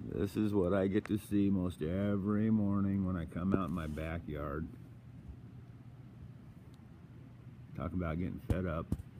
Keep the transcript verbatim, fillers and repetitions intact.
This is what I get to see most every morning when I come out in my backyard. Talk about getting fed up.